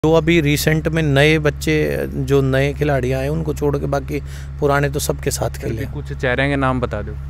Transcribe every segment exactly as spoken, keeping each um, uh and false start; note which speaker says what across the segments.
Speaker 1: जो अभी रिसेंट में नए बच्चे जो नए खिलाड़ी आए उनको छोड़ के बाकी पुराने तो सबके साथ खेले।
Speaker 2: कुछ चेहरे के नाम बता दो।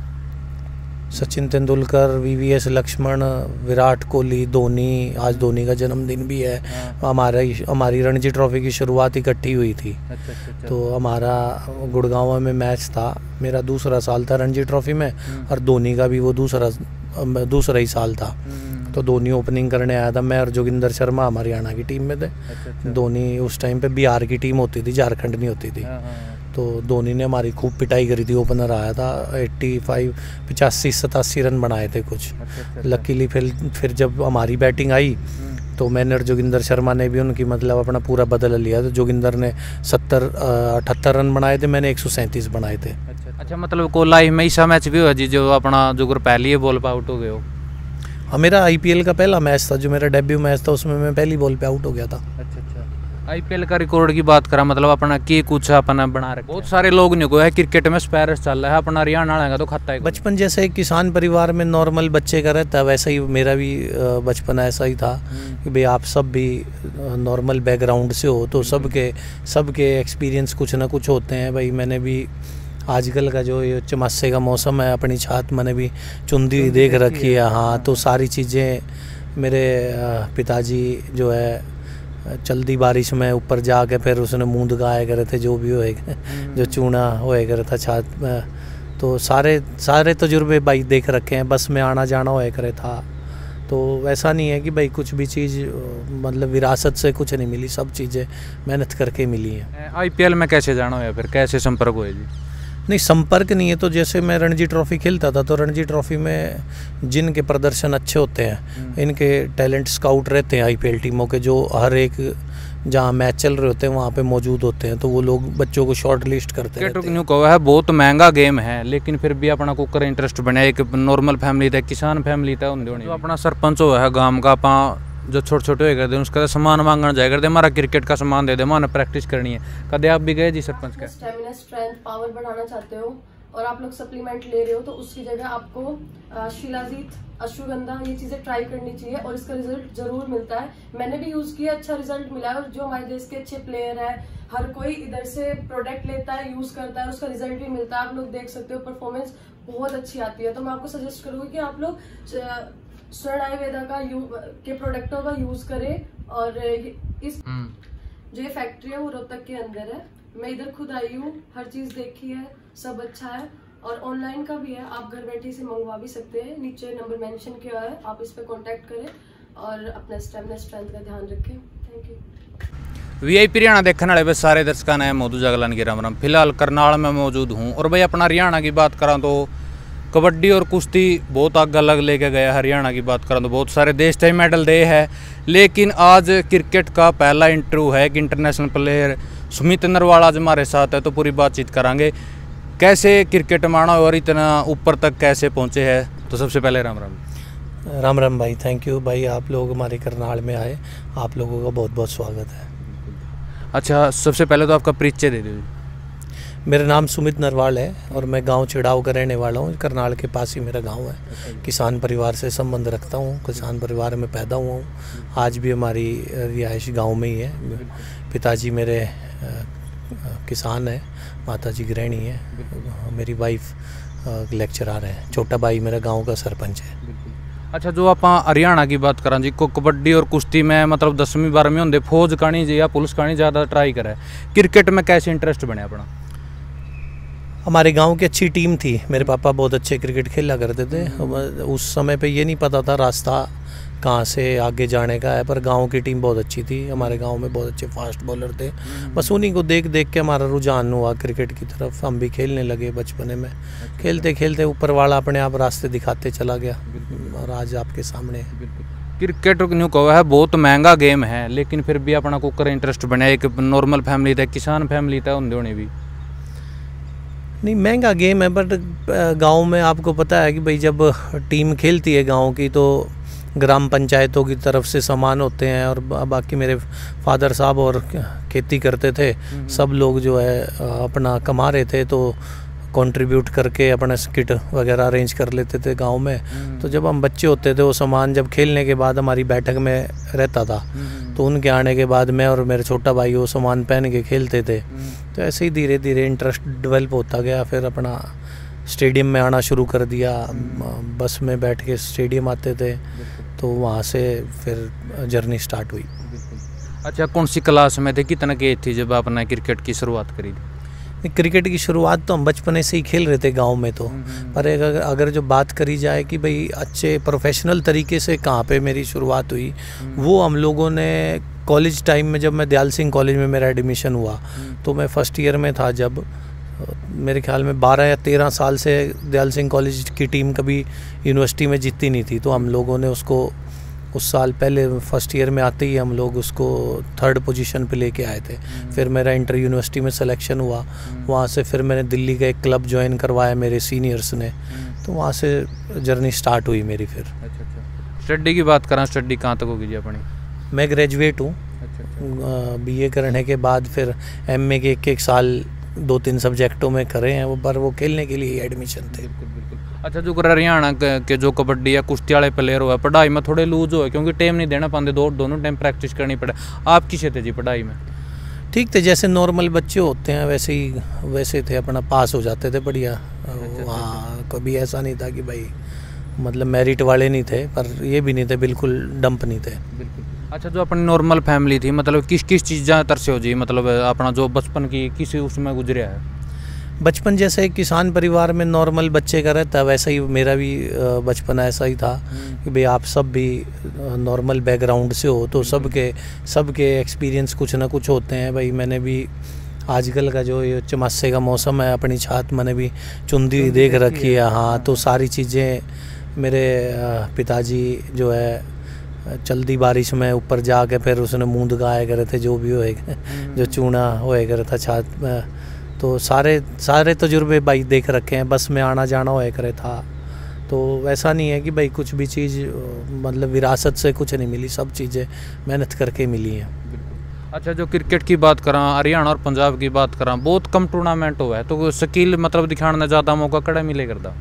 Speaker 1: सचिन तेंदुलकर, वीवीएस लक्ष्मण, विराट कोहली, धोनी। आज धोनी का जन्मदिन भी है। हमारा हमारी रणजी ट्रॉफी की शुरुआत इकट्ठी हुई थी। अच्छा, अच्छा, अच्छा। तो हमारा गुड़गांव में मैच था, मेरा दूसरा साल था रणजी ट्रॉफी में और धोनी का भी वो दूसरा दूसरा ही साल था। तो धोनी ओपनिंग करने आया था, मैं और जोगिंदर शर्मा हमारी हरियाणा की टीम में थे। धोनी उस टाइम पे बिहार की टीम होती थी, झारखंड नहीं होती थी। तो धोनी ने हमारी खूब पिटाई करी थी। ओपनर आया था, पचासी पचासी सतासी रन बनाए थे कुछ। लकीली फिर फिर जब हमारी बैटिंग आई तो मैंने और जोगिंदर शर्मा ने भी उनकी मतलब अपना पूरा बदल लिया। तो जोगिंदर ने सत्तर अठहत्तर रन बनाए थे, मैंने एक सौ सैंतीस बनाए थे।
Speaker 2: अच्छा, मतलब को लाइव में ऐसा मैच भी हुआ जी जो अपना जो पहली बॉल पे आउट हो गए हो?
Speaker 1: हाँ, मेरा आईपीएल का पहला मैच था, जो मेरा डेब्यू मैच था, उसमें मैं पहली बॉल पे आउट हो गया था।
Speaker 2: अच्छा अच्छा। आईपीएल का रिकॉर्ड की बात करा, मतलब अपना की कुछ अपना बना रखा। बहुत सारे लोग नहीं को है क्रिकेट में स्पैरस चल रहा है, अपना हरियाणा आएगा तो खाता है।
Speaker 1: बचपन जैसे एक किसान परिवार में नॉर्मल बच्चे का रहता है, वैसा ही मेरा भी बचपन ऐसा ही था कि भाई आप सब भी नॉर्मल बैकग्राउंड से हो तो सबके सबके एक्सपीरियंस कुछ ना कुछ होते हैं। भाई मैंने भी आजकल का जो ये चमासे का मौसम है, अपनी छात मैंने भी चुंदी हुई देख रखी है। हाँ, तो सारी चीज़ें मेरे पिताजी जो है चलती बारिश में ऊपर जाके फिर उसने मूंद गाया करे थे, जो भी होए जो चूना होए करे था छात में। तो सारे सारे तजुर्बे भाई देख रखे हैं, बस में आना जाना होए करे था। तो वैसा नहीं है कि भाई कुछ भी चीज़ मतलब विरासत से कुछ नहीं मिली, सब चीज़ें मेहनत करके मिली हैं।
Speaker 2: आईपीएल में कैसे जाना हो या फिर कैसे संपर्क हुए जी?
Speaker 1: नहीं, संपर्क नहीं है। तो जैसे मैं रणजी ट्रॉफी खेलता था तो रणजी ट्रॉफी में जिनके प्रदर्शन अच्छे होते हैं, इनके टैलेंट स्काउट रहते हैं आईपीएल टीमों के, जो हर एक जहाँ मैच चल रहे होते हैं वहाँ पे मौजूद होते हैं। तो वो लोग बच्चों को शॉर्ट लिस्ट करते हैं।
Speaker 2: क्रिकेट न्यू कहा है बहुत महंगा गेम है, लेकिन फिर भी अपना कुकर इंटरेस्ट बने। एक नॉर्मल फैमिली था, किसान फैमिली था, जो अपना सरपंच हो है गाँव का, आप जो छोटे छोटे हो करते उसका सामान मांगना जाए करते, हमारा क्रिकेट का सामान दे दे, हमारा प्रैक्टिस करनी है। कभी आप भी गए जी सरपंच का?
Speaker 3: स्टेमिना, स्ट्रेंथ, पावर बढ़ाना चाहते हो और आप लोग सप्लीमेंट ले रहे हो तो उसकी जगह आपको शिलाजीत, अश्वगंधा ये चीजें ट्राई करनी चाहिए और इसका रिजल्ट जरूर मिलता है। मैंने भी यूज किया, अच्छा रिजल्ट मिला है। और जो हमारे देश के अच्छे प्लेयर है, हर कोई इधर से प्रोडक्ट लेता है, यूज करता है, उसका रिजल्ट भी मिलता है। आप लोग देख सकते हो परफॉर्मेंस बहुत अच्छी आती है। तो मैं आपको सजेस्ट करूंगी कि आप लोग स्वर्ण आयुर्वेदा का यू के प्रोडक्टों का यूज करें। और इस जो ये फैक्ट्री है वो रोहतक के अंदर है, मैं इधर खुद आई हूँ, हर चीज देखी है, सब अच्छा है। और ऑनलाइन का भी है, आप घर बैठे से मंगवा भी सकते हैं। नीचे नंबर मेंशन किया है, आप इस पे कांटेक्ट करें और अपना स्टेमिना स्ट्रेंथ का ध्यान रखें। Thank you.
Speaker 2: वीआईपी हरियाणा देखने वाले सारे दर्शकों ने मोदू जगलान की राम राम। फिलहाल करनाल में मौजूद हूँ और भाई अपना हरियाणा की बात करा तो कबड्डी और कुश्ती बहुत आगे अलग लेके गया। हरियाणा की बात करें तो बहुत सारे देश टाइम मेडल दे है, लेकिन आज क्रिकेट का पहला इंटरव्यू है कि इंटरनेशनल प्लेयर सुमित नरवाल आज हमारे साथ है। तो पूरी बातचीत करांगे कैसे क्रिकेट माना और इतना ऊपर तक कैसे पहुंचे हैं। तो सबसे पहले राम राम।
Speaker 1: राम राम भाई, थैंक यू भाई, आप लोग हमारे करनाल में आए, आप लोगों का बहुत बहुत स्वागत है।
Speaker 2: अच्छा, सबसे पहले तो आपका परिचय दे दीजिए।
Speaker 1: मेरा नाम सुमित नरवाल है और मैं गांव चिड़ाव का रहने वाला हूं। करनाल के पास ही मेरा गांव है। किसान परिवार से संबंध रखता हूं, किसान परिवार में पैदा हुआ हूं। आज भी हमारी रिहाइश गांव में ही है। पिताजी मेरे किसान हैं, माताजी गृहिणी है, मेरी वाइफ लेक्चरर है, छोटा भाई मेरा गाँव का सरपंच है।
Speaker 2: अच्छा, जो आप हरियाणा की बात करा जी को कबड्डी और कुश्ती में मतलब दसवीं बारहवीं होंगे फौज कानी जी या पुलिस कानी ज़्यादा ट्राई करे, क्रिकेट में कैसे इंटरेस्ट बने अपना?
Speaker 1: हमारे गांव की अच्छी टीम थी, मेरे पापा बहुत अच्छे क्रिकेट खेला करते थे। उस समय पे ये नहीं पता था रास्ता कहाँ से आगे जाने का है, पर गांव की टीम बहुत अच्छी थी। हमारे गांव में बहुत अच्छे फास्ट बॉलर थे, बस उन्हीं को देख देख के हमारा रुझान हुआ क्रिकेट की तरफ। हम भी खेलने लगे बचपने में। खेलते खेलते ऊपर वाला अपने आप रास्ते दिखाते चला गया और आज आपके सामने।
Speaker 2: क्रिकेट न्यू कहा है बहुत महंगा गेम है, लेकिन फिर भी अपना कुकर इंटरेस्ट बने। एक नॉर्मल फैमिली था, किसान फैमिली था, उन्होंने भी
Speaker 1: नहीं, महंगा गेम है, बट गांव में आपको पता है कि भाई जब टीम खेलती है गांव की तो ग्राम पंचायतों की तरफ से सामान होते हैं। और बाकी मेरे फादर साहब और खेती करते थे, सब लोग जो है अपना कमा रहे थे। तो कंट्रीब्यूट करके अपना किट वगैरह अरेंज कर लेते थे गांव में। तो जब हम बच्चे होते थे वो सामान जब खेलने के बाद हमारी बैठक में रहता था, तो उनके आने के बाद मैं और मेरे छोटा भाई वो सामान पहन के खेलते थे। तो ऐसे ही धीरे धीरे इंटरेस्ट डेवलप होता गया। फिर अपना स्टेडियम में आना शुरू कर दिया, बस में बैठ के स्टेडियम आते थे, तो वहाँ से फिर जर्नी स्टार्ट हुई।
Speaker 2: अच्छा, कौन सी क्लास में थे, कितना की एज थी जब आपने क्रिकेट की शुरुआत करी थी?
Speaker 1: क्रिकेट की शुरुआत तो हम बचपने से ही खेल रहे थे गांव में तो, पर अगर अगर जो बात करी जाए कि भाई अच्छे प्रोफेशनल तरीके से कहाँ पे मेरी शुरुआत हुई, वो हम लोगों ने कॉलेज टाइम में, जब मैं दयाल सिंह कॉलेज में मेरा एडमिशन हुआ, तो मैं फर्स्ट ईयर में था जब, मेरे ख्याल में बारह या तेरह साल से दयाल सिंह कॉलेज की टीम कभी यूनिवर्सिटी में जीती नहीं थी। तो हम लोगों ने उसको उस साल पहले फर्स्ट ईयर में आते ही हम लोग उसको थर्ड पोजीशन पे लेके आए थे। फिर मेरा इंटर यूनिवर्सिटी में सिलेक्शन हुआ, वहाँ से फिर मैंने दिल्ली का एक क्लब ज्वाइन करवाया मेरे सीनियर्स ने, तो वहाँ से जर्नी स्टार्ट हुई मेरी। फिर
Speaker 2: अच्छा अच्छा, स्टडी की बात करें, स्टडी कहाँ तक होगी जी अपनी?
Speaker 1: मैं ग्रेजुएट हूँ।
Speaker 2: अच्छा अच्छा,
Speaker 1: बीए करने के बाद फिर एमए के एक एक साल दो तीन सब्जेक्टों में करे हैं वो, पर वो खेलने के लिए एडमिशन थे।
Speaker 2: बिल्कुल बिल्कुल। अच्छा, जो हरियाणा के जो कबड्डी या कुश्ती वाले प्लेयर हुआ, पढ़ाई में थोड़े लूज हो, क्योंकि टाइम नहीं देना पाते, दो दोनों टाइम प्रैक्टिस करनी पड़े। आप किसे थे जी पढ़ाई में?
Speaker 1: ठीक थे, जैसे नॉर्मल बच्चे होते हैं वैसे ही वैसे थे, अपना पास हो जाते थे बढ़िया। हाँ, कभी ऐसा नहीं था कि भाई मतलब मेरिट वाले नहीं थे, पर ये भी नहीं थे बिल्कुल डंप नहीं थे।
Speaker 2: बिल्कुल। अच्छा, जो अपनी नॉर्मल फैमिली थी, मतलब किस किस चीज़ ज़्यादातर से हो जी, मतलब अपना जो बचपन की किस उसमें गुजरा है?
Speaker 1: बचपन जैसे एक किसान परिवार में नॉर्मल बच्चे का रहता है, वैसा ही मेरा भी बचपन ऐसा ही था कि भाई आप सब भी नॉर्मल बैकग्राउंड से हो, तो सबके सबके एक्सपीरियंस कुछ ना कुछ होते हैं। भाई मैंने भी आजकल का जो ये चमासे का मौसम है, अपनी छात मैंने भी चुंदी हुई देख रखी है। हाँ, तो सारी चीज़ें मेरे पिताजी जो है चलती बारिश में ऊपर जाके फिर उसने मूंद गाया करे थे, जो भी होए जो चूना होए करे था छात में, तो सारे सारे तजुर्बे भाई देख रखे हैं। बस में आना जाना होए करे था, तो वैसा नहीं है कि भाई कुछ भी चीज़ मतलब विरासत से कुछ नहीं मिली, सब चीज़ें मेहनत करके मिली हैं।
Speaker 2: अच्छा, जो क्रिकेट की बात करा, हरियाणा और पंजाब की बात करा, बहुत कम टूर्नामेंट हुआ है, तो स्किल मतलब दिखाने ज़्यादा मौका कड़ा मिले करता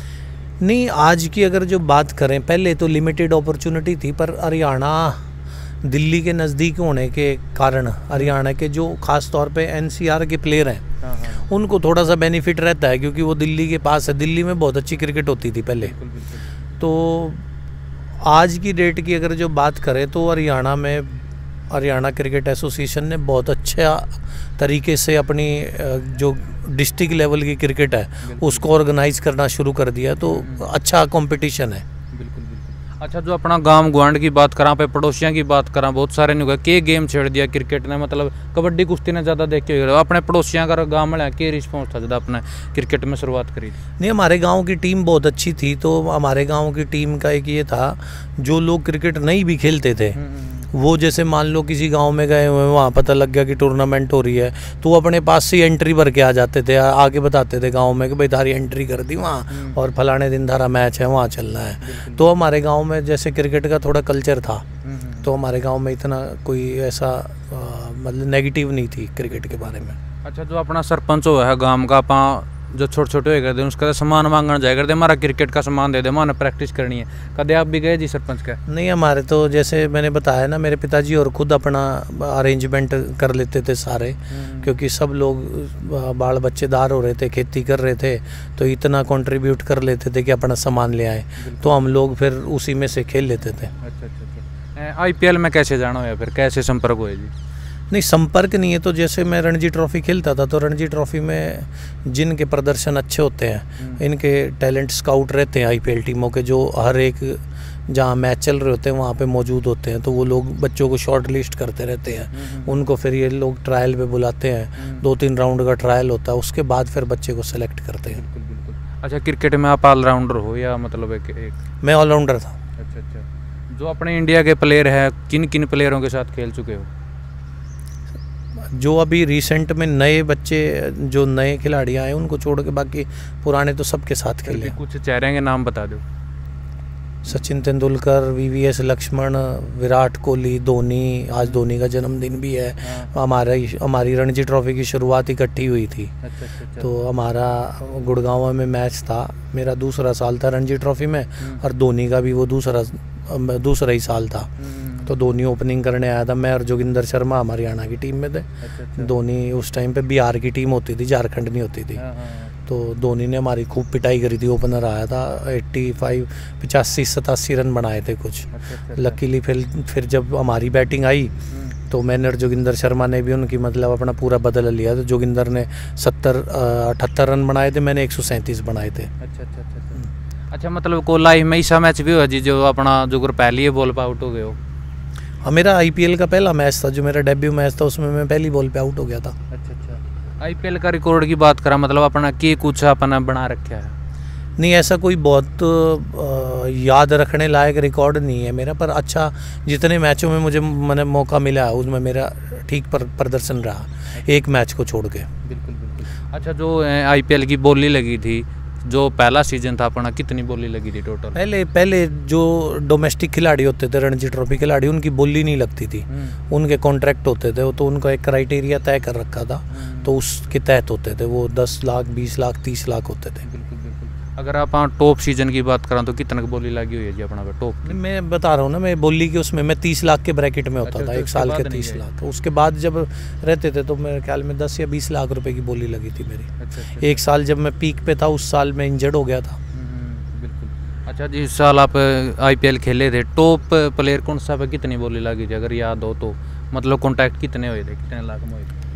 Speaker 1: नहीं। आज की अगर जो बात करें, पहले तो लिमिटेड अपॉर्चुनिटी थी, पर हरियाणा दिल्ली के नज़दीक होने के कारण हरियाणा के जो ख़ास तौर पे एनसीआर के प्लेयर हैं, उनको थोड़ा सा बेनिफिट रहता है, क्योंकि वो दिल्ली के पास है। दिल्ली में बहुत अच्छी क्रिकेट होती थी पहले। तो आज की डेट की अगर जो बात करें तो हरियाणा में हरियाणा क्रिकेट एसोसिएशन ने बहुत अच्छा तरीके से अपनी जो डिस्ट्रिक्ट लेवल की क्रिकेट है उसको ऑर्गेनाइज करना शुरू कर दिया, तो अच्छा कंपटीशन है।
Speaker 2: बिल्कुल बिल्कुल। अच्छा, जो अपना गांव गुआंढ की बात करा, पे पड़ोसियों की बात करा, बहुत सारे ने के गेम छेड़ दिया क्रिकेट ने, मतलब कबड्डी कुश्ती ने ज़्यादा देख के अपने पड़ोसियों का गाँव में के रिस्पॉन्स था जब अपने क्रिकेट में शुरुआत करी?
Speaker 1: नहीं, हमारे गाँव की टीम बहुत अच्छी थी, तो हमारे गाँव की टीम का एक ये था, जो लोग क्रिकेट नहीं भी खेलते थे वो, जैसे मान लो किसी गांव में गए हुए, वहाँ पता लग गया कि टूर्नामेंट हो रही है, तो वो अपने पास से एंट्री भर के आ जाते थे, आगे बताते थे गांव में कि भाई तारी एंट्री कर दी वहाँ, और फलाने दिन धारा मैच है, वहाँ चलना है। तो हमारे गांव में जैसे क्रिकेट का थोड़ा कल्चर था, तो हमारे गांव में इतना कोई ऐसा मतलब नेगेटिव नहीं थी क्रिकेट के बारे में।
Speaker 2: अच्छा, जो अपना सरपंच हुआ है गाँव का, आप जो छोटे छोटे हुए करते हैं उसका सामान मांगना जाए करते, हमारा क्रिकेट का सामान दे दे, हमारा प्रैक्टिस करनी है, कदे आप भी गए जी सरपंच का?
Speaker 1: नहीं, हमारे तो जैसे मैंने बताया ना, मेरे पिताजी और खुद अपना अरेंजमेंट कर लेते थे सारे, क्योंकि सब लोग बाल बच्चेदार हो रहे थे, खेती कर रहे थे, तो इतना कंट्रीब्यूट कर लेते थे कि अपना सामान ले आए, तो हम लोग फिर उसी में से खेल लेते थे।
Speaker 2: अच्छा अच्छा। आई पी एल में कैसे जाना हो या फिर कैसे संपर्क हुए जी?
Speaker 1: नहीं, संपर्क नहीं है, तो जैसे मैं रणजी ट्रॉफी खेलता था, तो रणजी ट्रॉफी में जिनके प्रदर्शन अच्छे होते हैं, इनके टैलेंट स्काउट रहते हैं आईपीएल टीमों के, जो हर एक जहाँ मैच चल रहे होते हैं वहाँ पे मौजूद होते हैं, तो वो लोग बच्चों को शॉर्ट लिस्ट करते रहते हैं, उनको फिर ये लोग ट्रायल पे बुलाते हैं, दो तीन राउंड का ट्रायल होता है, उसके बाद फिर बच्चे को सेलेक्ट करते हैं।
Speaker 2: बिल्कुल बिल्कुल। अच्छा, क्रिकेट में आप ऑलराउंडर हो या मतलब एक, एक?
Speaker 1: मैं ऑलराउंडर था।
Speaker 2: अच्छा अच्छा। जो अपने इंडिया के प्लेयर हैं, किन किन प्लेयरों के साथ खेल चुके हो?
Speaker 1: जो अभी रिसेंट में नए बच्चे, जो नए खिलाड़ी आए उनको छोड़ के बाकी पुराने तो सबके साथ खेले।
Speaker 2: कुछ चेहरे के नाम बता दो।
Speaker 1: सचिन तेंदुलकर, वीवीएस लक्ष्मण, विराट कोहली, धोनी, आज धोनी का जन्मदिन भी है। हमारा हमारी रणजी ट्रॉफी की शुरुआत इकट्ठी हुई थी।
Speaker 2: अच्छा अच्छा।
Speaker 1: तो हमारा गुड़गांव में मैच था, मेरा दूसरा साल था रणजी ट्रॉफी में, और धोनी का भी वो दूसरा दूसरा ही साल था। तो धोनी ओपनिंग करने आया था, मैं और जोगिंदर शर्मा हमारी हरियाणा की टीम में थे। धोनी उस टाइम पे बिहार की टीम होती थी, झारखंड नहीं होती थी। तो धोनी ने हमारी खूब पिटाई करी थी, ओपनर आया था, पचासी पचासी सतासी रन बनाए थे कुछ। लकीली फिर फिर जब हमारी बैटिंग आई तो मैंने और जोगिंदर शर्मा ने भी उनकी मतलब अपना पूरा बदल लिया। तो जोगिंदर ने सत्तर अठहत्तर रन बनाए थे, मैंने एक सौ सैंतीस बनाए थे।
Speaker 2: अच्छा अच्छा अच्छा। अच्छा मतलब को लाइव में ऐसा मैच भी हुआ जी जो अपना जो पहली बॉल पे आउट हो गए हो?
Speaker 1: हाँ, मेरा आईपीएल का पहला मैच था, जो मेरा डेब्यू मैच था, उसमें मैं पहली बॉल पे आउट हो गया था।
Speaker 2: अच्छा अच्छा। आईपीएल का रिकॉर्ड की बात करा मतलब अपना के कुछ अपना बना रखा है?
Speaker 1: नहीं, ऐसा कोई बहुत आ, याद रखने लायक रिकॉर्ड नहीं है मेरा, पर अच्छा जितने मैचों में मुझे मैंने मौका मिला उसमें मेरा ठीक पर प्रदर्शन रहा, एक मैच को छोड़ के।
Speaker 2: बिल्कुल बिल्कुल। अच्छा, जो आईपीएल की बोली लगी थी, जो पहला सीजन था अपना, कितनी बोली लगी थी टोटल?
Speaker 1: पहले पहले जो डोमेस्टिक खिलाड़ी होते थे, रणजी ट्रॉफी खिलाड़ी, उनकी बोली नहीं लगती थी, उनके कॉन्ट्रैक्ट होते थे, तो उनका एक क्राइटेरिया तय कर रखा था, तो उसके तहत होते थे वो दस लाख बीस लाख तीस लाख होते थे।
Speaker 2: बिल्कुल बिल्कुल। अगर आप टॉप सीजन की बात करें तो कितना बोली लगी हुई है जी अपना टॉप?
Speaker 1: मैं बता रहा हूँ ना, मैं बोली कि उसमें मैं तीस लाख के ब्रैकेट में होता
Speaker 2: अच्छा,
Speaker 1: था,
Speaker 2: तो
Speaker 1: एक साल के तीस
Speaker 2: नहीं
Speaker 1: लाख। उसके बाद जब रहते थे तो मेरे ख्याल में दस या बीस लाख रुपए की बोली लगी थी मेरी।
Speaker 2: अच्छा, अच्छा।
Speaker 1: एक साल जब मैं पीक पे था, उस साल मैं इंजर्ड हो गया था।
Speaker 2: बिल्कुल। अच्छा जी, इस साल आप आईपीएल खेले थे, टॉप प्लेयर कौन सा पे कितनी बोली लगी थी अगर याद हो तो? मतलब कॉन्टैक्ट कितने हुए थे, कितने लाख में हुए थे?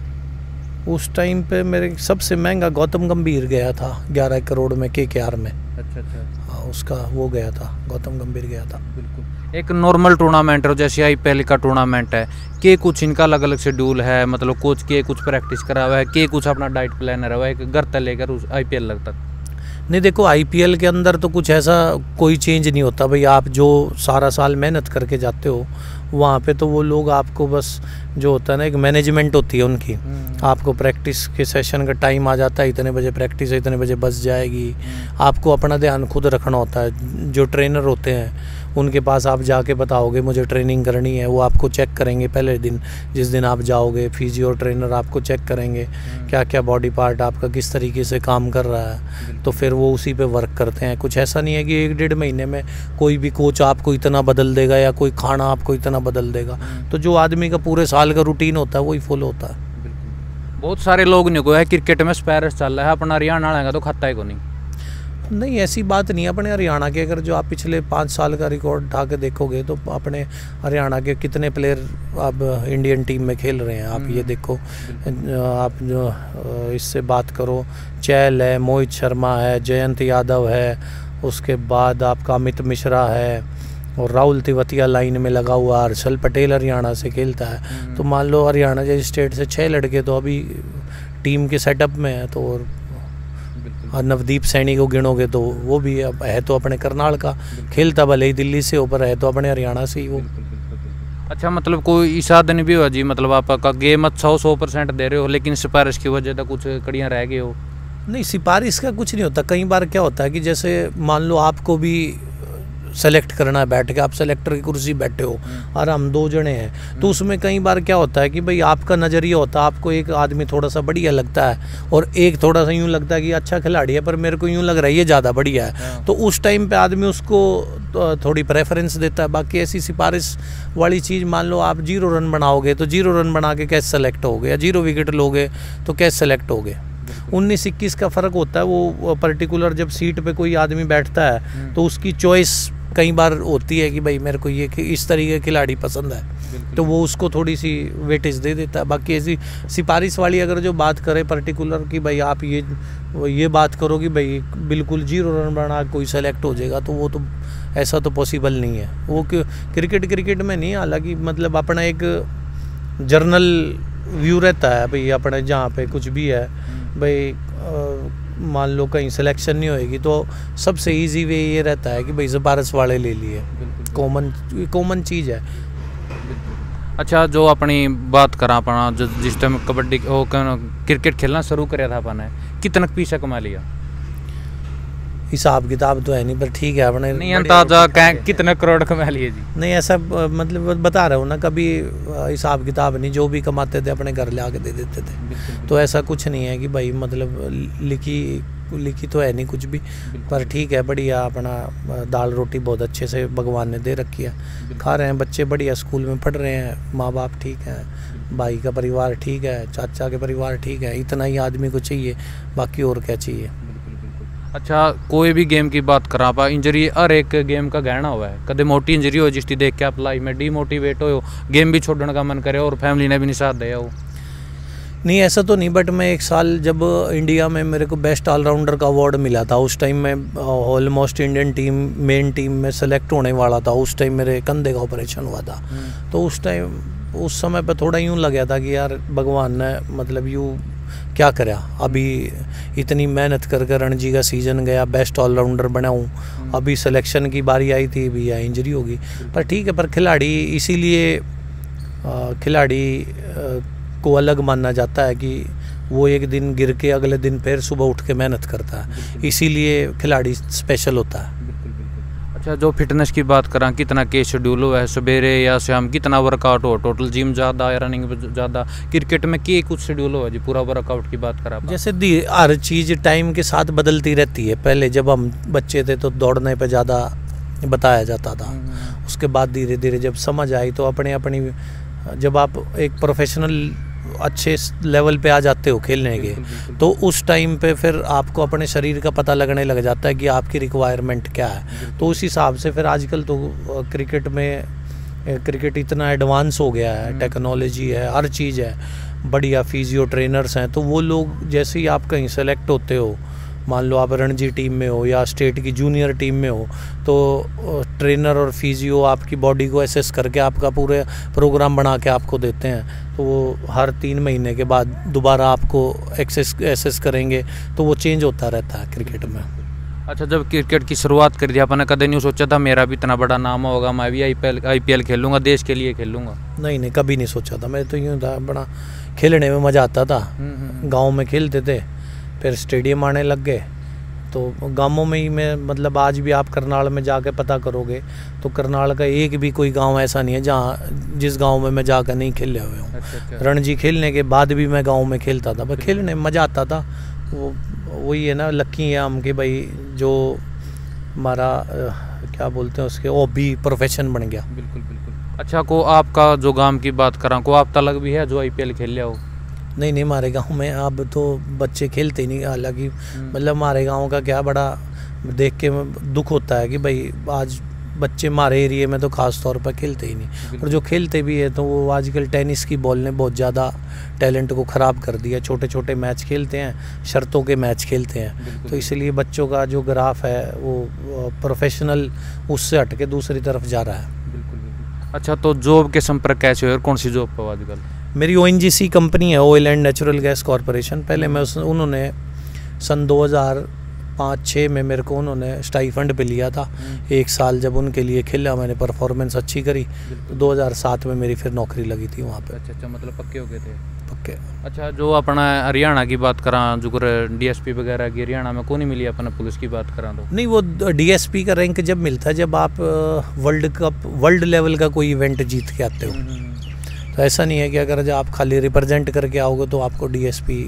Speaker 1: उस टाइम पे मेरे सबसे महंगा गौतम गंभीर गया था ग्यारह करोड़ में के के आर में।
Speaker 2: अच्छा अच्छा।
Speaker 1: हाँ, उसका वो गया था, गौतम गंभीर गया था।
Speaker 2: बिल्कुल। एक नॉर्मल टूर्नामेंट हो जैसे आईपीएल का टूर्नामेंट है, के कुछ इनका अलग अलग शेड्यूल है, मतलब कोच के कुछ प्रैक्टिस करा हुआ है, के कुछ अपना डाइट प्लानर हुआ है, एक घर तक लेकर उस आईपीएल तक?
Speaker 1: नहीं, देखो आईपीएल के अंदर तो कुछ ऐसा कोई चेंज नहीं होता भाई। आप जो सारा साल मेहनत करके जाते हो वहाँ पे, तो वो लोग आपको बस जो होता है ना, एक मैनेजमेंट होती है उनकी, आपको प्रैक्टिस के सेशन का टाइम आ जाता है, इतने बजे प्रैक्टिस है, इतने बजे बस जाएगी, आपको अपना ध्यान खुद रखना होता है। जो ट्रेनर होते हैं उनके पास आप जाके बताओगे मुझे ट्रेनिंग करनी है, वो आपको चेक करेंगे पहले दिन, जिस दिन आप जाओगे फिजियो ट्रेनर आपको चेक करेंगे क्या क्या बॉडी पार्ट आपका किस तरीके से काम कर रहा है, तो फिर वो उसी पे वर्क करते हैं। कुछ ऐसा नहीं है कि एक डेढ़ महीने में कोई भी कोच आपको इतना बदल देगा या कोई खाना आपको इतना बदल देगा। तो जो आदमी का पूरे साल का रूटीन होता है वही फॉलो होता है।
Speaker 2: बहुत सारे लोग नहीं को है क्रिकेट में स्पैरस चल रहा है, अपना हरियाणा आएगा तो खाता है को नहीं?
Speaker 1: नहीं, ऐसी बात नहीं है। अपने हरियाणा के अगर जो आप पिछले पाँच साल का रिकॉर्ड उठा के देखोगे तो अपने हरियाणा के कितने प्लेयर अब इंडियन टीम में खेल रहे हैं। आप ये देखो, आप जो इससे बात करो, चहल है, मोहित शर्मा है, जयंत यादव है, उसके बाद आपका अमित मिश्रा है, और राहुल तिवतिया लाइन में लगा हुआ, हर्षल पटेल हरियाणा से खेलता है। तो मान लो हरियाणा जैसे स्टेट से छः लड़के तो अभी टीम के सेटअप में है। तो और नवदीप सैनी को गिनोगे तो वो भी है तो अपने करनाल का, खेलता भले ही दिल्ली से ऊपर है तो अपने हरियाणा से ही वो।
Speaker 2: अच्छा, मतलब कोई साधन भी हुआ जी, मतलब आपका गेम अच्छा हो, सौ परसेंट दे रहे हो, लेकिन सिफारिश की वजह से कुछ कड़ियाँ रह गए हो?
Speaker 1: नहीं, सिफारिश का कुछ नहीं होता। कई बार क्या होता है कि जैसे मान लो आपको भी सेलेक्ट करना है, बैठ के आप सेलेक्टर की कुर्सी बैठे हो और हम दो जने हैं, तो उसमें कई बार क्या होता है कि भाई आपका नज़रिया होता है, आपको एक आदमी थोड़ा सा बढ़िया लगता है और एक थोड़ा सा यूँ लगता है कि अच्छा खिलाड़ी है पर मेरे को यूँ लग रहा है ये ज़्यादा बढ़िया है, तो उस टाइम पे आदमी उसको थोड़ी प्रेफरेंस देता है। बाकी ऐसी सिफारिश वाली चीज़, मान लो आप जीरो रन बनाओगे तो जीरो रन बना के कैसे सेलेक्ट होगे, या जीरो विकेट लोगे तो कैसे सेलेक्ट होगे। उन्नीस इक्कीस का फ़र्क होता है। वो पर्टिकुलर जब सीट पे कोई आदमी बैठता है तो उसकी चॉइस कई बार होती है कि भाई मेरे को ये इस तरीके के खिलाड़ी पसंद है, तो वो उसको थोड़ी सी वेटेज दे देता है। बाकी ऐसी सिफारिश वाली अगर जो बात करें पर्टिकुलर कि भाई आप ये ये बात करो कि भाई बिल्कुल जीरो रन बना कोई सेलेक्ट हो जाएगा, तो वो तो ऐसा तो पॉसिबल नहीं है। वो क्रिकेट क्रिकेट में नहीं, हालांकि मतलब अपना एक जर्नल व्यू रहता है भाई, अपने जहाँ पे कुछ भी है भाई, मान लो कहीं सिलेक्शन नहीं होएगी तो सबसे इजी वे ये रहता है कि भाई सिफारिश वाले ले लिए, कॉमन कॉमन चीज़ है।
Speaker 2: अच्छा, जो अपनी बात करा अपना जो जिस टाइम कबड्डी क्रिकेट खेलना शुरू कराया था अपन ने, कितना पैसा कमा लिया?
Speaker 1: हिसाब किताब तो है नहीं, पर ठीक है अपने
Speaker 2: नहीं अंदाजा कितने करोड़ कमा लिए जी?
Speaker 1: नहीं ऐसा मतलब बता रहा हूँ ना, कभी हिसाब किताब नहीं, जो भी कमाते थे अपने घर ले आके दे देते थे। तो ऐसा कुछ नहीं है कि भाई मतलब लिखी लिखी तो है नहीं कुछ भी, पर ठीक है बढ़िया, अपना दाल रोटी बहुत अच्छे से भगवान ने दे रखी है, खा रहे हैं बच्चे, बढ़िया स्कूल में पढ़ रहे हैं, माँ बाप ठीक है, भाई का परिवार ठीक है, चाचा के परिवार ठीक है, इतना ही आदमी को चाहिए, बाकी और क्या चाहिए।
Speaker 2: अच्छा कोई भी गेम की बात करा आप, इंजरी हर एक गेम का गहना हुआ है, कदे मोटी इंजरी हो जिसकी देख के आप लाइफ में डीमोटिवेट हो, गेम भी छोड़ने का मन करे और फैमिली ने भी नहीं साथ दिया हो?
Speaker 1: नहीं ऐसा तो नहीं, बट मैं एक साल जब इंडिया में मेरे को बेस्ट ऑलराउंडर का अवार्ड मिला था, उस टाइम मैं almost Indian team main team में सेलेक्ट होने वाला था, उस टाइम मेरे कंधे का ऑपरेशन हुआ था। तो उस टाइम उस समय पे थोड़ा यूँ लग गया था कि यार भगवान ने मतलब यूँ क्या करा, अभी इतनी मेहनत कर कर रणजी का सीज़न गया, बेस्ट ऑलराउंडर बना हूँ, अभी सिलेक्शन की बारी आई थी, भी या इंजरी होगी। पर ठीक है, पर खिलाड़ी इसीलिए खिलाड़ी को अलग माना जाता है कि वो एक दिन गिर के अगले दिन फिर सुबह उठ के मेहनत करता है, इसीलिए खिलाड़ी स्पेशल होता है।
Speaker 2: अच्छा जो फिटनेस की बात करा, कितना के शेड्यूल हुआ है, सवेरे या शाम कितना वर्कआउट हो, टोटल जिम ज़्यादा या रनिंग ज़्यादा, क्रिकेट में के कुछ शेड्यूल हुआ जी पूरा वर्कआउट की बात करा?
Speaker 1: जैसे हर चीज़ टाइम के साथ बदलती रहती है, पहले जब हम बच्चे थे तो दौड़ने पे ज़्यादा बताया जाता था, उसके बाद धीरे धीरे जब समझ आई तो अपने अपनी, जब आप एक प्रोफेशनल अच्छे लेवल पे आ जाते हो खेलने के, तो उस टाइम पे फिर आपको अपने शरीर का पता लगने लग जाता है कि आपकी रिक्वायरमेंट क्या है। तो उस हिसाब से फिर आजकल तो क्रिकेट में क्रिकेट इतना एडवांस हो गया है, टेक्नोलॉजी है, हर चीज़ है, बढ़िया फिजियो ट्रेनर्स हैं, तो वो लोग जैसे ही आप कहीं सेलेक्ट होते हो, मान लो आप रणजी टीम में हो या स्टेट की जूनियर टीम में हो, तो ट्रेनर और फिजियो आपकी बॉडी को एसेस करके आपका पूरे प्रोग्राम बना के आपको देते हैं। तो वो हर तीन महीने के बाद दोबारा आपको एक्सेस एसेस करेंगे, तो वो चेंज होता रहता है क्रिकेट में।
Speaker 2: अच्छा जब क्रिकेट की शुरुआत करी थी आपने कभी नहीं सोचा था मेरा भी इतना बड़ा नाम होगा, मैं भी I P L I P L खेलूँगा, देश के लिए खेलूँगा? नहीं
Speaker 1: नहीं कभी नहीं सोचा था, मैं तो यूँ था, बड़ा खेलने में मज़ा आता था, गाँव में खेलते थे, फिर स्टेडियम आने लग गए, तो गांवों में ही मैं मतलब आज भी आप करनाल में जाके पता करोगे तो करनाल का एक भी कोई गांव ऐसा नहीं है जहाँ जिस गांव में मैं जाकर नहीं खेले हुए हूँ। अच्छा, अच्छा। रणजी खेलने के बाद भी मैं गांव में खेलता था, पर खेलने में मज़ा आता था। वो वही है ना, लक्की है हम कि भाई जो हमारा क्या बोलते हैं उसके हॉबी प्रोफेशन बन गया।
Speaker 2: बिल्कुल बिल्कुल। अच्छा को आपका जो गाँव की बात करा को आप तलक भी है जो आई पी एल खेल लिया हो?
Speaker 1: नहीं नहीं हमारे गांव में अब तो बच्चे खेलते ही नहीं, हालांकि मतलब हमारे गांव का क्या बड़ा देख के दुख होता है कि भाई आज बच्चे हमारे एरिए में तो ख़ास तौर पर खेलते ही नहीं, और जो खेलते भी है तो वो आजकल टेनिस की बॉल ने बहुत ज़्यादा टैलेंट को ख़राब कर दिया, छोटे छोटे मैच खेलते हैं, शर्तों के मैच खेलते हैं, तो इसलिए बच्चों का जो ग्राफ है वो प्रोफेशनल उससे हट के दूसरी तरफ जा रहा है।
Speaker 2: अच्छा तो जॉब के संपर्क कैसे हुए और कौन सी जॉब पर आजकल?
Speaker 1: मेरी O N G C company है, oil and natural gas corporation. पहले मैं उस उन्होंने सन दो हज़ार पाँच छः में मेरे को उन्होंने स्टाइफंड पे लिया था एक साल, जब उनके लिए खेला मैंने, परफॉर्मेंस अच्छी करी, तो दो हज़ार सात में मेरी फिर नौकरी लगी थी वहाँ पे।
Speaker 2: अच्छा अच्छा, मतलब पक्के हो गए थे?
Speaker 1: पक्के।
Speaker 2: अच्छा जो अपना हरियाणा की बात करा, जो डी एस पी वगैरह की हरियाणा में कौन नहीं मिली, अपना पुलिस की बात करा तो?
Speaker 1: नहीं वो डी एस पी का रैंक जब मिलता है जब आप वर्ल्ड कप वर्ल्ड लेवल का कोई इवेंट जीत के आते हो, तो ऐसा नहीं है कि अगर जब आप खाली रिप्रेजेंट करके आओगे तो आपको डी एस पी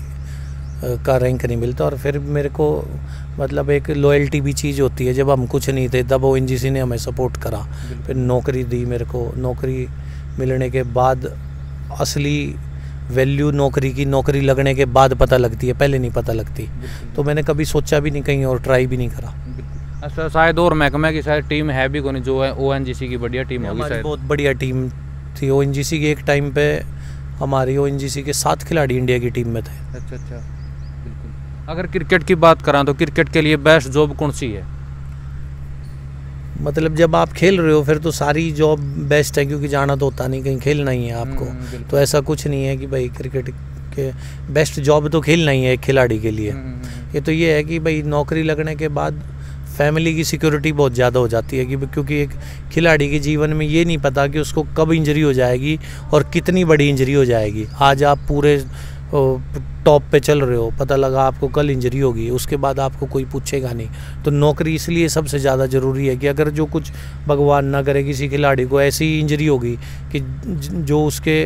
Speaker 1: का रैंक नहीं मिलता। और फिर मेरे को मतलब एक लॉयल्टी भी चीज़ होती है, जब हम कुछ नहीं थे तब ओ एन जी सी ने हमें सपोर्ट करा, फिर नौकरी दी मेरे को, नौकरी मिलने के बाद असली वैल्यू नौकरी की नौकरी लगने के बाद पता लगती है, पहले नहीं पता लगती। तो मैंने कभी सोचा भी नहीं कहीं और ट्राई भी नहीं करा।
Speaker 2: अच्छा शायद और महकमे की शायद टीम है भी कोई जो है ओ एन जी सी की बढ़िया टीम होगी शायद?
Speaker 1: बहुत बढ़िया टीम थी ओ एन जी सी की, एक टाइम पे हमारी ओ एन जी सी के सात खिलाड़ी इंडिया की टीम में थे।
Speaker 2: अच्छा अच्छा बिल्कुल। अगर क्रिकेट की बात करा तो क्रिकेट के लिए बेस्ट जॉब कौन सी है?
Speaker 1: मतलब जब आप खेल रहे हो फिर तो सारी जॉब बेस्ट है, क्योंकि जाना तो होता नहीं, कहीं खेलना ही है आपको, तो ऐसा कुछ नहीं है कि भाई क्रिकेट के बेस्ट जॉब तो खेलना ही है एक खिलाड़ी के लिए। ये तो ये है कि भाई नौकरी लगने के बाद फैमिली की सिक्योरिटी बहुत ज़्यादा हो जाती है, कि क्योंकि एक खिलाड़ी के जीवन में ये नहीं पता कि उसको कब इंजरी हो जाएगी और कितनी बड़ी इंजरी हो जाएगी। आज आप पूरे टॉप पे चल रहे हो, पता लगा आपको कल इंजरी होगी, उसके बाद आपको कोई पूछेगा नहीं। तो नौकरी इसलिए सबसे ज़्यादा ज़रूरी है कि अगर जो कुछ भगवान ना करे किसी खिलाड़ी को ऐसी इंजरी होगी कि जो उसके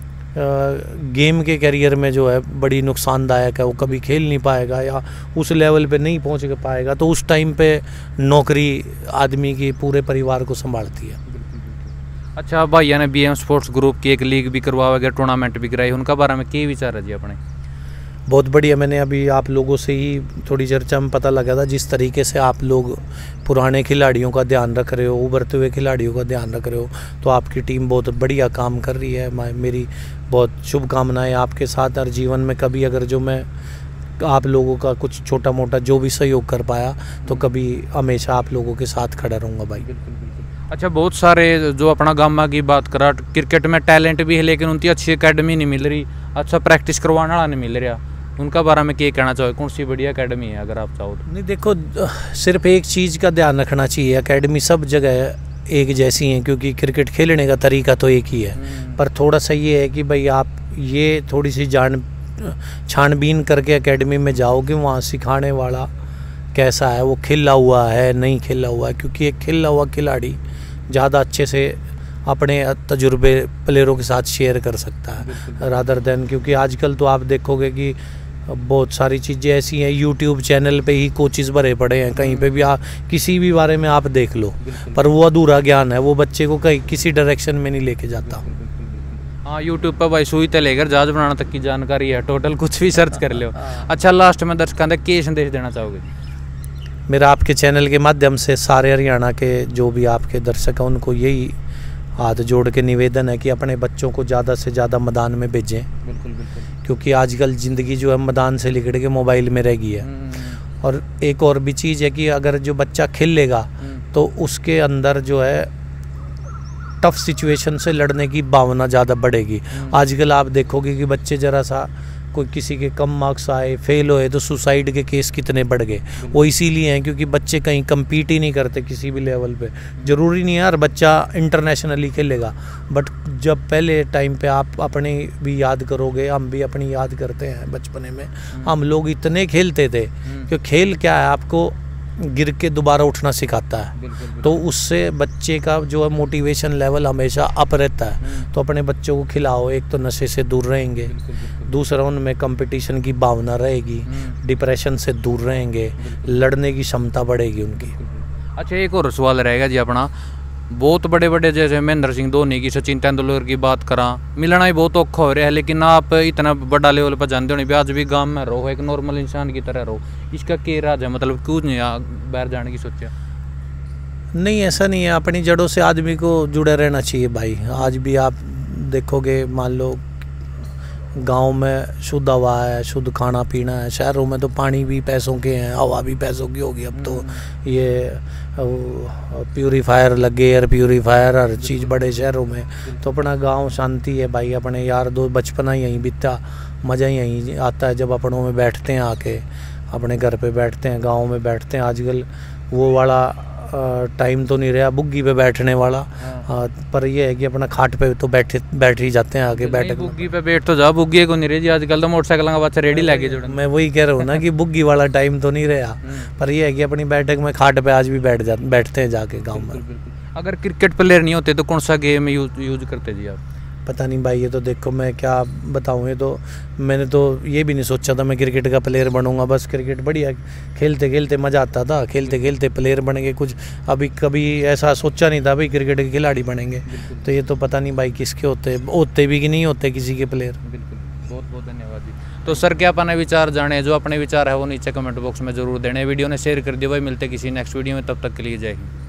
Speaker 1: गेम के करियर में जो है बड़ी नुकसानदायक है, वो कभी खेल नहीं पाएगा या उस लेवल पे नहीं पहुंच पाएगा, तो उस टाइम पे नौकरी आदमी की पूरे परिवार को संभालती है।
Speaker 2: अच्छा, भैया ने बी एम स्पोर्ट्स ग्रुप की एक लीग भी करवा गया, टूर्नामेंट भी कराई, उनका बारे में क्या विचार है जी अपने?
Speaker 1: बहुत बढ़िया। मैंने अभी आप लोगों से ही थोड़ी चर्चा में पता लगा था जिस तरीके से आप लोग पुराने खिलाड़ियों का ध्यान रख रहे हो, उभरते हुए खिलाड़ियों का ध्यान रख रहे हो, तो आपकी टीम बहुत बढ़िया काम कर रही है। मेरी बहुत शुभकामनाएं आपके साथ। और जीवन में कभी अगर जो मैं आप लोगों का कुछ छोटा मोटा जो भी सहयोग कर पाया तो कभी हमेशा आप लोगों के साथ खड़ा रहूँगा भाई।
Speaker 2: अच्छा, बहुत सारे जो अपना गामा की बात करा, क्रिकेट में टैलेंट भी है लेकिन उनकी अच्छी एकेडमी नहीं मिल रही, अच्छा प्रैक्टिस करवाने वाला नहीं मिल रहा, उनका बारे में क्या कहना चाहोगे? कौन सी बढ़िया एकेडमी है अगर आप चाहो तो?
Speaker 1: नहीं, देखो सिर्फ एक चीज़ का ध्यान रखना चाहिए, एकेडमी सब जगह एक जैसी हैं क्योंकि क्रिकेट खेलने का तरीका तो एक ही है, पर थोड़ा सा ये है कि भाई आप ये थोड़ी सी जान छानबीन करके एकेडमी में जाओ कि वहाँ सिखाने वाला कैसा है, वो खिला हुआ है नहीं खिला हुआ है, क्योंकि एक खिला हुआ खिलाड़ी ज़्यादा अच्छे से अपने तजुर्बे प्लेयरों के साथ शेयर कर सकता है रादर देन, क्योंकि आजकल तो आप देखोगे कि बहुत सारी चीज़ें ऐसी हैं, यूट्यूब चैनल पे ही कोचेस भरे पड़े हैं, कहीं पे भी आप किसी भी बारे में आप देख लो, पर वो अधूरा ज्ञान है, वो बच्चे को कहीं किसी डायरेक्शन में नहीं लेके जाता।
Speaker 2: हाँ, यूट्यूब पर भाई सुई से लेकर जहाज बनाने तक की जानकारी है, टोटल कुछ भी सर्च कर लो। अच्छा, लास्ट में दर्शकों को क्या संदेश देना चाहोगे?
Speaker 1: मेरा आपके चैनल के माध्यम से सारे हरियाणा के जो भी आपके दर्शक हैं उनको यही हाथ जोड़ के निवेदन है कि अपने बच्चों को ज़्यादा से ज़्यादा मैदान में भेजें।
Speaker 2: बिल्कुल बिल्कुल,
Speaker 1: क्योंकि आजकल ज़िंदगी जो है मैदान से लिकड़ के मोबाइल में रह गई है। और एक और भी चीज़ है कि अगर जो बच्चा खेल लेगा तो उसके अंदर जो है टफ सिचुएशन से लड़ने की भावना ज़्यादा बढ़ेगी। आजकल आप देखोगे कि बच्चे ज़रा सा कोई किसी के कम मार्क्स आए, फेल होए तो सुसाइड के केस कितने बढ़ गए, वो इसीलिए हैं क्योंकि बच्चे कहीं कम्पीट ही नहीं करते किसी भी लेवल पे। ज़रूरी नहीं है यार बच्चा इंटरनेशनली खेलेगा, बट जब पहले टाइम पे आप अपने भी याद करोगे, हम भी अपनी याद करते हैं बचपने में, हम लोग इतने खेलते थे कि खेल क्या है आपको गिर के दोबारा उठना सिखाता है, तो उससे बच्चे का जो है मोटिवेशन लेवल हमेशा अप रहता है। तो अपने बच्चों को खिलाओ, एक तो नशे से दूर रहेंगे, दूसरा उनमें कंपटीशन की भावना रहेगी, डिप्रेशन से दूर रहेंगे, लड़ने की क्षमता बढ़ेगी उनकी।
Speaker 2: अच्छा, एक और सवाल रहेगा जी अपना, बहुत बड़े बड़े जैसे महेंद्र सिंह धोनी की, सचिन तेंदुलकर की बात करा, मिलना ही बहुत औखा हो रहा है, लेकिन आप इतना बड़ा लेवल पर जानते हो, आज भी गांव में रहो, एक नॉर्मल इंसान की तरह रहो, इसका क्या राज है? मतलब क्यों नहीं बाहर जाने की सोचा?
Speaker 1: नहीं, ऐसा नहीं है, अपनी जड़ों से आदमी को जुड़े रहना चाहिए भाई। आज भी आप देखोगे, मान लो गांव में शुद्ध हवा है, शुद्ध खाना पीना है, शहरों में तो पानी भी पैसों के हैं, हवा भी पैसों की होगी, अब तो ये प्यूरीफायर लगे, एयर प्यूरीफायर, हर चीज़ बड़े शहरों में। तो अपना गांव शांति है भाई, अपने यार दो बचपना यहीं बीता, मज़ा ही यहीं आता है जब अपनों में बैठते हैं, आके अपने घर पे बैठते हैं, गाँव में बैठते हैं। आजकल वो वाला टाइम तो नहीं रहा बुग्गी पे बैठने वाला, हाँ। पर ये है कि अपना खाट पे तो बैठे बैठ ही जाते हैं, आगे बैठक
Speaker 2: बुग्गी पे बैठ तो जा, बुग्गी को नहीं रही आजकल तो मोटरसाइकिल का बच्चा रेडी लगे जोड़।
Speaker 1: मैं वही कह रहा हूँ ना कि बुग्गी वाला टाइम तो नहीं रहा, पर ये है कि अपनी बैठक में खाट पे आज भी बैठ जा बैठते हैं जाके गाँव में।
Speaker 2: अगर क्रिकेट प्लेयर नहीं होते तो कौन सा गेम यूज यूज करते जी आप?
Speaker 1: पता नहीं भाई, ये तो देखो मैं क्या बताऊँ, ये तो मैंने तो ये भी नहीं सोचा था मैं क्रिकेट का प्लेयर बनूंगा। बस क्रिकेट बढ़िया खेलते खेलते मज़ा आता था, खेलते खेलते प्लेयर बनेंगे, कुछ अभी कभी ऐसा सोचा नहीं था भाई क्रिकेट के खिलाड़ी बनेंगे। तो ये तो पता नहीं भाई किसके होते होते भी कि नहीं होते किसी के प्लेयर।
Speaker 2: बिल्कुल, बहुत बहुत धन्यवाद जी। तो सर, क्या अपने विचार जाने, जो अपने विचार है वो नीचे कमेंट बॉक्स में जरूर देने, वीडियो ने शेयर कर दिया भाई। मिलते किसी नेक्स्ट वीडियो में, तब तक के लिए जय हिंद।